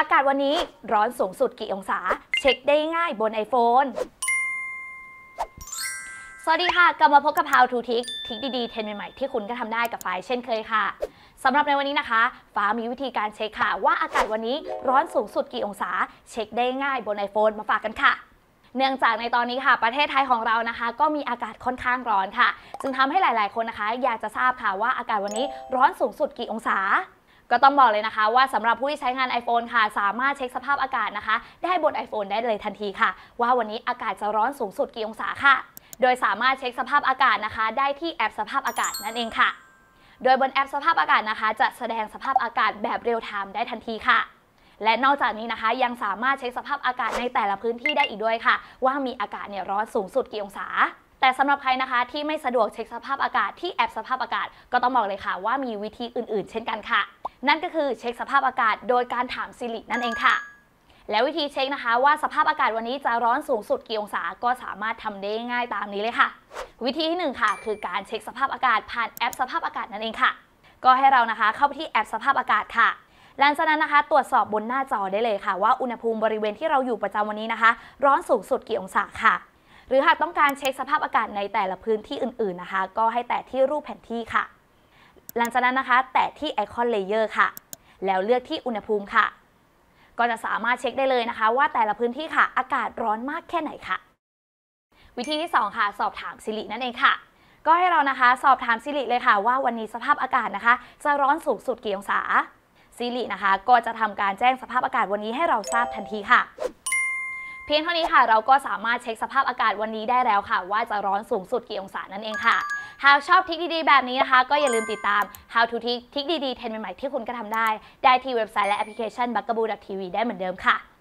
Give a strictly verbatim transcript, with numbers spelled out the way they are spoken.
ากาศวันนี้ร้อนสูงสุดกี่องศาเช็คได้ง่ายบน iPhone สวัสดีค่ะกลับมาพบกับ How to Tick ทิกดีๆเทรนด์ใหม่ๆที่คุณก็ทำได้กับฟ้าเช่นเคยค่ะสำหรับในวันนี้นะคะฟ้ามีวิธีการเช็คค่ะว่าอากาศวันนี้ร้อนสูงสุดกี่องศาเช็คได้ง่ายบน iPhone มาฝากกันค่ะเนื่องจากในตอนนี้ค่ะประเทศไทยของเรานะคะก็มีอากาศค่อนข้างร้อนค่ะจึงทำให้หลายๆคนนะคะอยากจะทราบค่ะว่าอากาศวันนี้ร้อนสูงสุดกี่องศาก็ต้องบอกเลยนะคะว่าสำหรับผู้ที่ใช้งาน iPhone ค่ะสามารถเช็คสภาพอากาศนะคะได้บน iPhone ได้เลยทันทีค่ะว่าวันนี้อากาศจะร้อนสูงสุดกี่องศาค่ะโดยสามารถเช็คสภาพอากาศนะคะได้ที่แอปสภาพอากาศนั่นเองค่ะโดยบนแอปสภาพอากาศนะคะจะแสดงสภาพอากาศแบบเรียลไทม์ได้ทันทีค่ะและนอกจากนี้นะคะยังสามารถเช็คสภาพอากาศในแต่ละพื้นที่ได้อีกด้วยค่ะว่ามีอากาศเนี่ยร้อนสูงสุดกี่องศาแต่สำหรับใครนะคะที่ไม่สะดวกเช็คสภาพอากาศที่แอปสภาพอากาศก็ต้องบอกเลยค่ะว่ามีวิธีอื่นๆเช่นกันค่ะนั่นก็คือเช็คสภาพอากาศโดยการถาม Siri นั่นเองค่ะและวิธีเช็คนะคะว่าสภาพอากาศวันนี้จะร้อนสูงสุดกี่องศาก็สามารถทำได้ง่ายตามนี้เลยค่ะวิธีที่หนึ่งค่ะคือการเช็คสภาพอากาศผ่านแอปสภาพอากาศนั่นเองค่ะก็ให้เรานะคะเข้าไปที่แอปสภาพอากาศค่ะหลังจากนั้นนะคะตรวจสอบบนหน้าจอได้เลยค่ะว่าอุณหภูมิบริเวณที่เราอยู่ประจำวันนี้นะคะร้อนสูงสุดกี่องศาค่ะหรือหากต้องการเช็คสภาพอากาศในแต่ละพื้นที่อื่นๆนะคะก็ให้แตะที่รูปแผนที่ค่ะหลังจากนั้นนะคะแตะที่ไอคอนเลเยอร์ค่ะแล้วเลือกที่อุณหภูมิค่ะก็จะสามารถเช็คได้เลยนะคะว่าแต่ละพื้นที่ค่ะอากาศร้อนมากแค่ไหนค่ะวิธีที่สองค่ะสอบถาม Siri นั่นเองค่ะก็ให้เรานะคะสอบถาม Siri เลยค่ะว่าวันนี้สภาพอากาศนะคะจะร้อนสูงสุดกี่องศา Siri นะคะก็จะทำการแจ้งสภาพอากาศวันนี้ให้เราทราบทันทีค่ะเพียงเท่านี้ค่ะเราก็สามารถเช็คสภาพอากาศวันนี้ได้แล้วค่ะว่าจะร้อนสูงสุดกี่องศานั่นเองค่ะหากชอบทริคดีๆแบบนี้นะคะก็อย่าลืมติดตาม How to Tick ทริคดีๆเทรนด์ใหม่ๆที่คุณก็ทำได้ได้ที่เว็บไซต์และแอปพลิเคชัน บักกะบู ดอท ที วี ได้เหมือนเดิมค่ะ